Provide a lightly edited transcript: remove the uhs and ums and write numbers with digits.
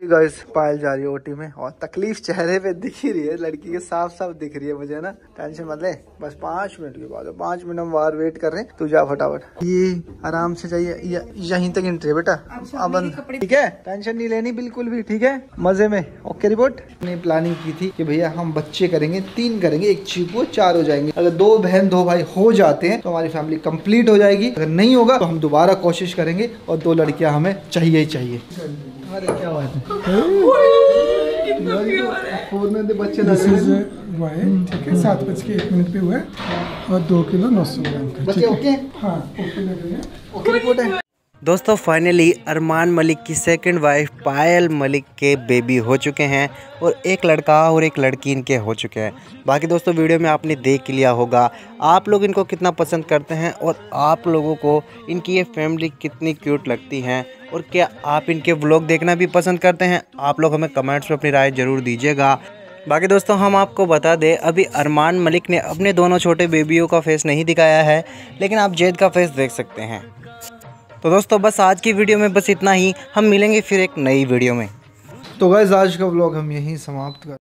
Guys पायल जा रही है ओटी में और तकलीफ चेहरे पे दिख ही रही है लड़की के, साफ साफ दिख रही है मुझे ना। टेंशन मत ले, बस 5 मिनट के बाद 5 मिनट हम बाहर वेट कर रहे हैं। तू जा फटाफट, ये आराम से चाहिए, यहीं तक एंट्री है बेटा। अब ठीक है, टेंशन नहीं लेनी बिल्कुल भी, ठीक है, मजे में। Okay report. हमने प्लानिंग की थी कि भैया हम बच्चे करेंगे 3 करेंगे, 1 चीपू 4 हो जाएंगे। अगर 2 बहन 2 भाई हो जाते हैं तो हमारी फैमिली कंप्लीट हो जाएगी। अगर नहीं होगा तो हम दोबारा कोशिश करेंगे और 2 लड़कियां हमें चाहिए ही चाहिए। अरे क्या बात है, बच्चे ठीक है, 7:01 पे हुआ है और 2 किलो 900 ग्राम का। बच्चे ओके? हाँ ओके लग रही है। ओके रिपोर्ट है। दोस्तों फाइनली अरमान मलिक की सेकंड वाइफ पायल मलिक के बेबी हो चुके हैं और एक लड़का और एक लड़की इनके हो चुके हैं। बाकी दोस्तों वीडियो में आपने देख लिया होगा आप लोग इनको कितना पसंद करते हैं और आप लोगों को इनकी ये फैमिली कितनी क्यूट लगती हैं, और क्या आप इनके व्लॉग देखना भी पसंद करते हैं? आप लोग हमें कमेंट्स में अपनी राय ज़रूर दीजिएगा। बाकी दोस्तों हम आपको बता दें, अभी अरमान मलिक ने अपने दोनों छोटे बेबियों का फेस नहीं दिखाया है, लेकिन आप जैद का फेस देख सकते हैं। तो दोस्तों बस आज की वीडियो में बस इतना ही, हम मिलेंगे फिर एक नई वीडियो में। तो गाइस आज का व्लॉग हम यहीं समाप्त कर